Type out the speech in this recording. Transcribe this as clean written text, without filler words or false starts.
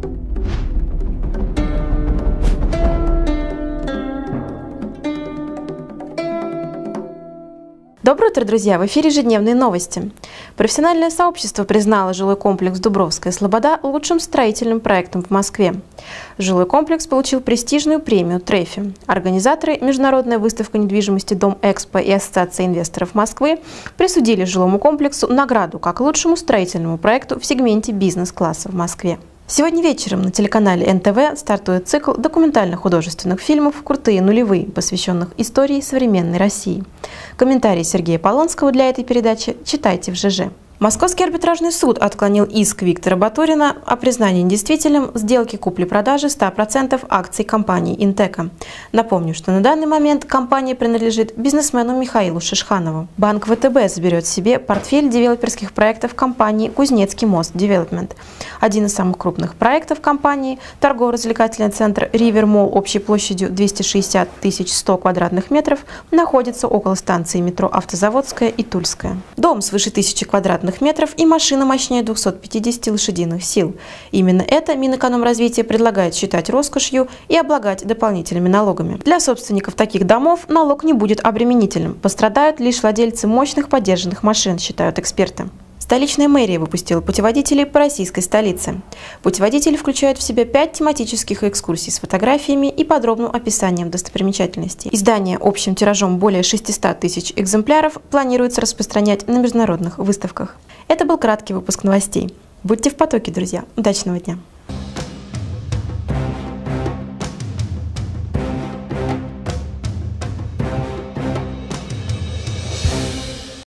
Доброе утро, друзья! В эфире ежедневные новости. Профессиональное сообщество признало жилой комплекс «Дубровская Слобода» лучшим строительным проектом в Москве. Жилой комплекс получил престижную премию «Трефи». Организаторы Международная выставка недвижимости «Дом Экспо» и Ассоциация инвесторов Москвы присудили жилому комплексу награду как лучшему строительному проекту в сегменте бизнес-класса в Москве. Сегодня вечером на телеканале НТВ стартует цикл документально-художественных фильмов «Крутые нулевые», посвященных истории современной России. Комментарии Сергея Полонского для этой передачи читайте в ЖЖ. Московский арбитражный суд отклонил иск Виктора Батурина о признании недействительным сделки купли-продажи 100% акций компании «Интека». Напомню, что на данный момент компания принадлежит бизнесмену Михаилу Шишханову. Банк ВТБ заберет себе портфель девелоперских проектов компании «Кузнецкий мост Девелопмент». Один из самых крупных проектов компании – торгово-развлекательный центр «Ривер Молл» общей площадью 260 100 квадратных метров находится около станции метро «Автозаводская» и «Тульская». Дом свыше 1000 квадратных метров и машина мощнее 250 лошадиных сил. Именно это Минэкономразвития предлагает считать роскошью и облагать дополнительными налогами. Для собственников таких домов налог не будет обременительным. Пострадают лишь владельцы мощных подержанных машин, считают эксперты. Столичная мэрия выпустила путеводители по российской столице. Путеводители включают в себя 5 тематических экскурсий с фотографиями и подробным описанием достопримечательностей. Издание общим тиражом более 600 тысяч экземпляров планируется распространять на международных выставках. Это был краткий выпуск новостей. Будьте в потоке, друзья. Удачного дня!